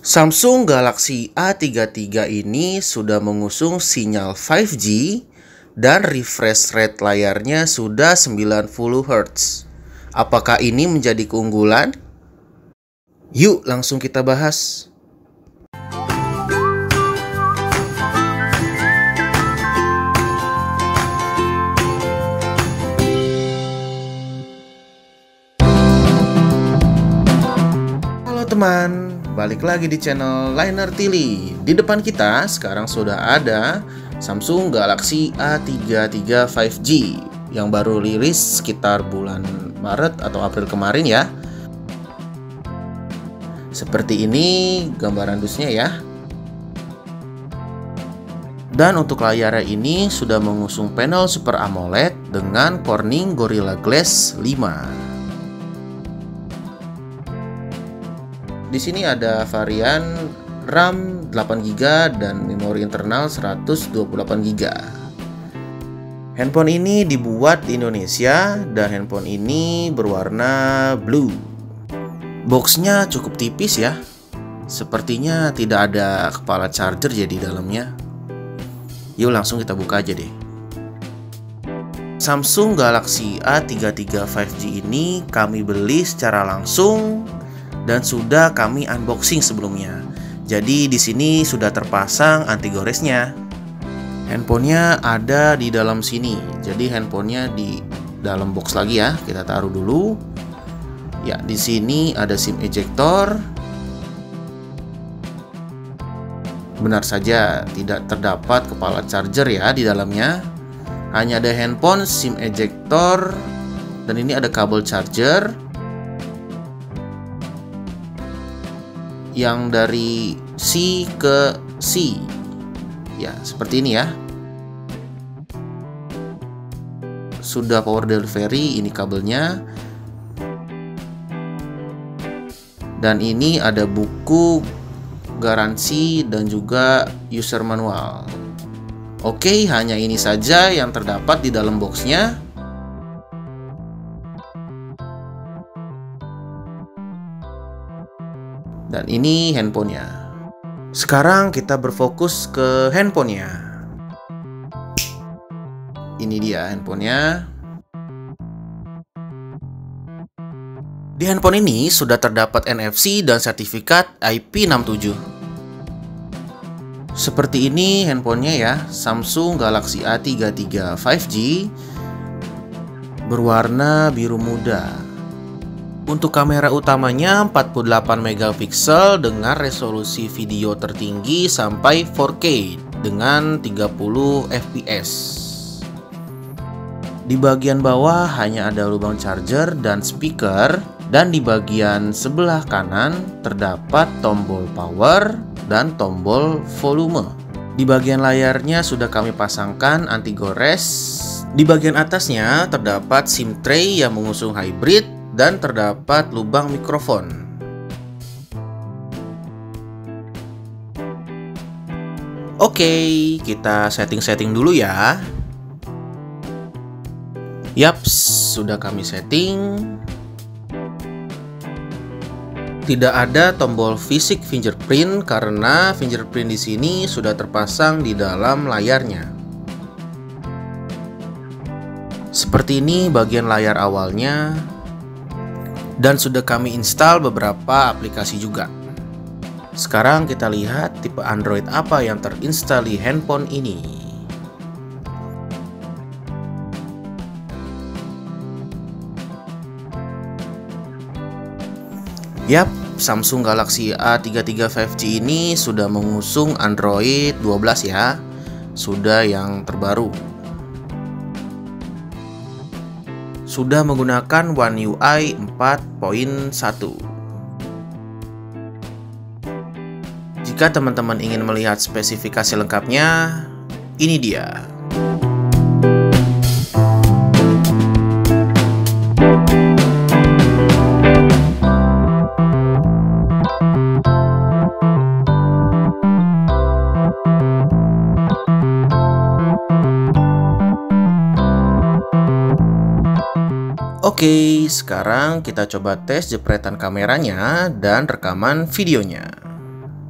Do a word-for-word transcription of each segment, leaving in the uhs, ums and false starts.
Samsung Galaxy A tiga puluh tiga ini sudah mengusung sinyal lima G dan refresh rate layarnya sudah sembilan puluh hertz. Apakah ini menjadi keunggulan? Yuk langsung kita bahas. Halo teman, balik lagi di channel Liner Tili. Di depan kita sekarang sudah ada Samsung Galaxy A tiga puluh tiga lima G yang baru rilis sekitar bulan Maret atau April kemarin ya. Seperti ini gambaran dusnya ya. Dan untuk layarnya ini sudah mengusung panel Super AMOLED dengan Corning Gorilla Glass lima. Di sini ada varian RAM delapan giga dan memori internal seratus dua puluh delapan giga. Handphone ini dibuat di Indonesia dan handphone ini berwarna blue. Boxnya cukup tipis ya. Sepertinya tidak ada kepala charger ya di dalamnya. Yuk langsung kita buka aja deh. Samsung Galaxy A tiga puluh tiga lima G ini kami beli secara langsung dan sudah kami unboxing sebelumnya. Jadi di sini sudah terpasang anti goresnya. Handphonenya ada di dalam sini. Jadi handphonenya di dalam box lagi ya. Kita taruh dulu. Ya, di sini ada SIM ejector. Benar saja tidak terdapat kepala charger ya di dalamnya. Hanya ada handphone, SIM ejector, dan ini ada kabel charger yang dari C ke C. Ya, seperti ini ya. Sudah power delivery, ini kabelnya. Dan ini ada buku garansi dan juga user manual. Oke, hanya ini saja yang terdapat di dalam boxnya. Dan ini handphonenya. Sekarang kita berfokus ke handphonenya. Ini dia handphonenya. Di handphone ini sudah terdapat N F C dan sertifikat I P enam tujuh. Seperti ini handphonenya ya, Samsung Galaxy A tiga puluh tiga lima G berwarna biru muda. Untuk kamera utamanya empat puluh delapan megapiksel dengan resolusi video tertinggi sampai empat K dengan tiga puluh F P S. Di bagian bawah hanya ada lubang charger dan speaker. Dan di bagian sebelah kanan terdapat tombol power dan tombol volume. Di bagian layarnya sudah kami pasangkan anti gores. Di bagian atasnya terdapat SIM tray yang mengusung hybrid dan terdapat lubang mikrofon. Oke, kita setting-setting dulu ya. Yaps, sudah kami setting. Tidak ada tombol fisik fingerprint karena fingerprint di sini sudah terpasang di dalam layarnya. Seperti ini bagian layar awalnya. Dan sudah kami install beberapa aplikasi juga. Sekarang kita lihat tipe Android apa yang terinstall di handphone ini. Yap, Samsung Galaxy A tiga puluh tiga lima G ini sudah mengusung Android dua belas ya. Sudah yang terbaru. Sudah menggunakan One U I empat titik satu. Jika teman-teman ingin melihat spesifikasi lengkapnya, ini dia. Oke, sekarang kita coba tes jepretan kameranya dan rekaman videonya.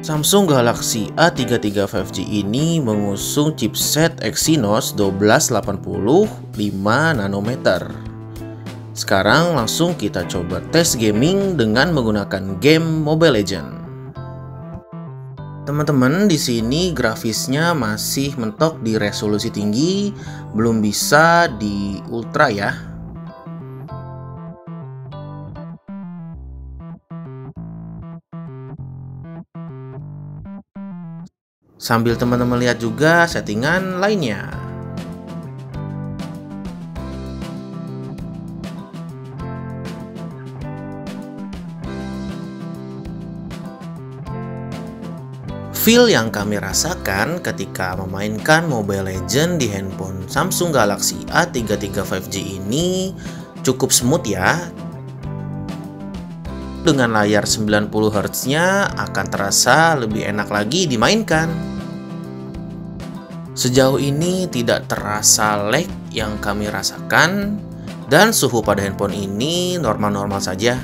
Samsung Galaxy A tiga tiga lima G ini mengusung chipset Exynos satu dua delapan nol lima nanometer. Sekarang langsung kita coba tes gaming dengan menggunakan game Mobile Legends. Teman-teman, di sini grafisnya masih mentok di resolusi tinggi, belum bisa di ultra ya. Sambil teman-teman lihat juga settingan lainnya. Feel yang kami rasakan ketika memainkan Mobile Legends di handphone Samsung Galaxy A tiga tiga lima G ini cukup smooth ya. Dengan layar sembilan puluh hertz-nya akan terasa lebih enak lagi dimainkan. Sejauh ini tidak terasa lag yang kami rasakan, dan suhu pada handphone ini normal-normal saja.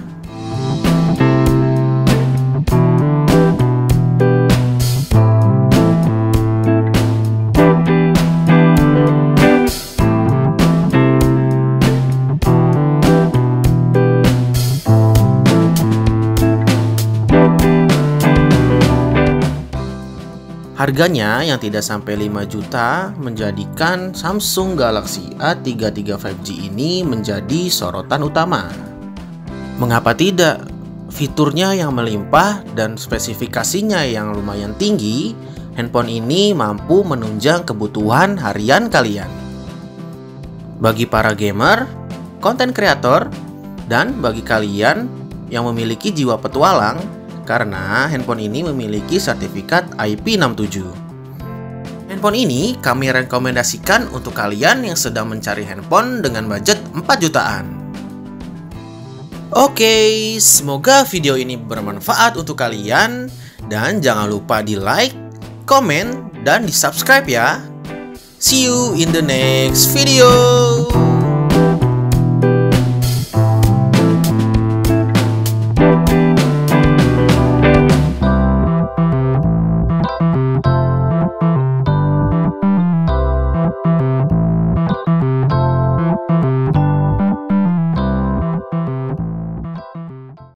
Harganya yang tidak sampai lima juta menjadikan Samsung Galaxy A tiga tiga lima G ini menjadi sorotan utama. Mengapa tidak? Fiturnya yang melimpah dan spesifikasinya yang lumayan tinggi, handphone ini mampu menunjang kebutuhan harian kalian. Bagi para gamer, konten kreator, dan bagi kalian yang memiliki jiwa petualang, karena handphone ini memiliki sertifikat I P enam tujuh. Handphone ini kami rekomendasikan untuk kalian yang sedang mencari handphone dengan budget empat jutaan. Oke, semoga video ini bermanfaat untuk kalian, dan jangan lupa di like, komen, dan di subscribe ya. See you in the next video.